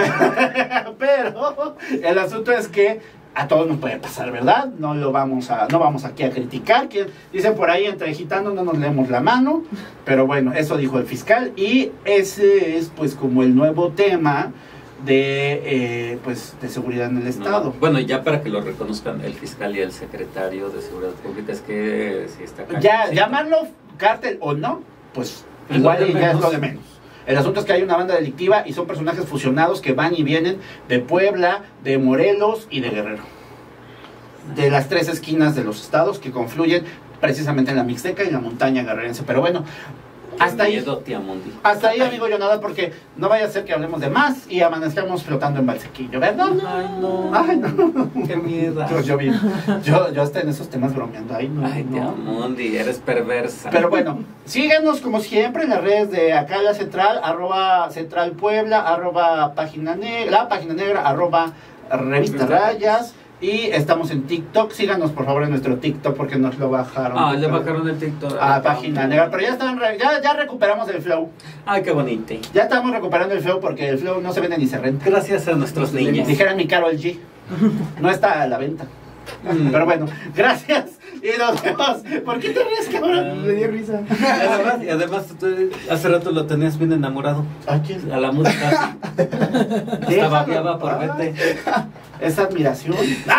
S4: Pero el asunto es que a todos nos puede pasar, ¿verdad? No vamos aquí a criticar. Dicen por ahí, entre gitanos no nos leemos la mano. Pero bueno, eso dijo el fiscal. Y ese es pues como el nuevo tema de seguridad en el Estado.
S2: No, bueno, ya para que lo reconozcan el fiscal y el secretario de Seguridad Pública, es que si está
S4: ya, llamarlo cártel o no, pues igual ya es lo de menos. El asunto es que hay una banda delictiva y son personajes fusionados que van y vienen de Puebla, de Morelos y de Guerrero, de las 3 esquinas de los estados que confluyen precisamente en la Mixteca y la montaña guerrerense. Pero bueno, hasta ahí, amigo Yonada, porque no vaya a ser que hablemos de más y amanezcamos flotando en Valsequillo, ¿verdad? Ay, no.
S2: Qué miedo.
S4: Yo hasta en esos temas bromeando. Ay,
S2: Tiamundi, eres perversa.
S4: Pero bueno, síganos como siempre en las redes de acá la central, @Central Puebla, la página negra, @Revista Rayas. Y estamos en TikTok. Síganos por favor en nuestro TikTok porque nos lo bajaron.
S2: Le bajaron el TikTok
S4: a Página Negra. Pero ya recuperamos el flow.
S2: Ay, qué bonito.
S4: Ya estamos recuperando el flow porque el flow no se vende ni se renta.
S2: Gracias a nuestros niños.
S4: Dijera mi Karol G. No está a la venta. Pero bueno, gracias. Y nos vemos. ¿Por qué te ríes, cabrón?
S8: Me dio risa.
S2: Y además tú hace rato lo tenías bien enamorado.
S4: ¿A quién?
S2: A la música. Hasta babeaba por verte.
S4: Esa admiración.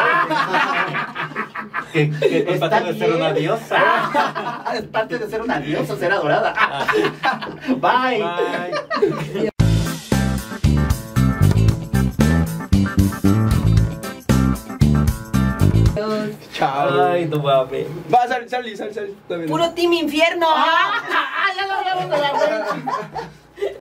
S2: Es parte de ser una diosa.
S4: Es parte de ser una diosa, ser adorada. Bye.
S1: Chao.
S2: Ay, no mames.
S1: Va, sal. También.
S8: Puro team infierno.
S4: Ya lo hablamos de la web.